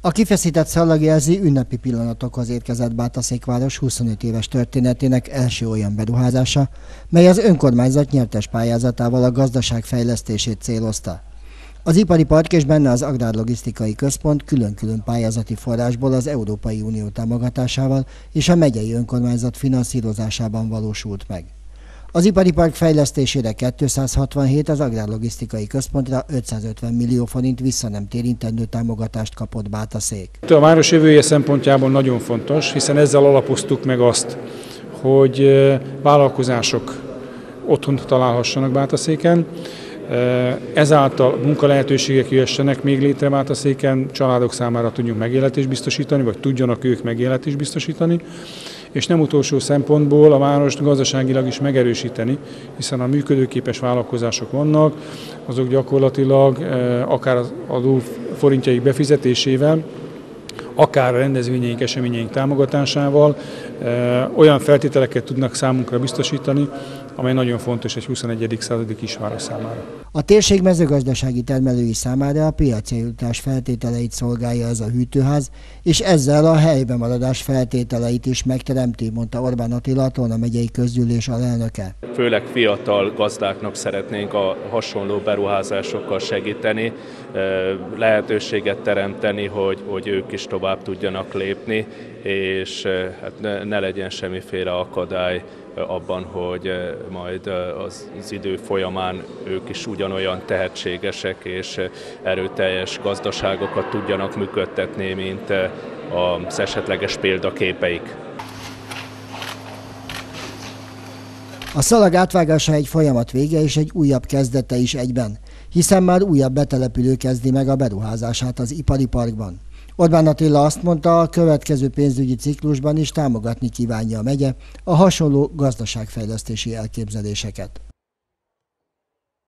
A kifeszített szalag jelzi, ünnepi pillanatokhoz érkezett Bátaszékváros 25 éves történetének első olyan beruházása, mely az önkormányzat nyertes pályázatával a gazdaság fejlesztését célozta. Az ipari park és benne az Agrárlogisztikai Központ külön-külön pályázati forrásból az Európai Unió támogatásával és a megyei önkormányzat finanszírozásában valósult meg. Az ipari park fejlesztésére 267, az Agrárlogisztikai Központra 550 millió forint vissza nem térítendő támogatást kapott Bátaszék. A város jövője szempontjából nagyon fontos, hiszen ezzel alapoztuk meg azt, hogy vállalkozások otthont találhassanak Bátaszéken, ezáltal munkalehetőségek jöhessenek még létre Bátaszéken, családok számára tudjunk megélhetést biztosítani, vagy tudjanak ők megélhetést biztosítani, és nem utolsó szempontból a várost gazdaságilag is megerősíteni, hiszen a működőképes vállalkozások vannak, azok gyakorlatilag akár az adó forintjaik befizetésével, akár a rendezvényeink, eseményeink támogatásával olyan feltételeket tudnak számunkra biztosítani, amely nagyon fontos egy 21. századi kisváros számára. A térség mezőgazdasági termelői számára a piaci jutás feltételeit szolgálja ez a hűtőház, és ezzel a helyben maradás feltételeit is megteremti, mondta Orbán Attila, a Tolna megyei közgyűlés alelnöke. Főleg fiatal gazdáknak szeretnénk a hasonló beruházásokkal segíteni, lehetőséget teremteni, hogy ők is tovább tudjanak lépni, és ne legyen semmiféle akadály abban, hogy majd az idő folyamán ők is ugyanolyan tehetségesek és erőteljes gazdaságokat tudjanak működtetni, mint az esetleges példaképeik. A szalag átvágása egy folyamat vége és egy újabb kezdete is egyben, hiszen már újabb betelepülő kezdi meg a beruházását az ipari parkban. Orbán Attila azt mondta, a következő pénzügyi ciklusban is támogatni kívánja a megye a hasonló gazdaságfejlesztési elképzeléseket.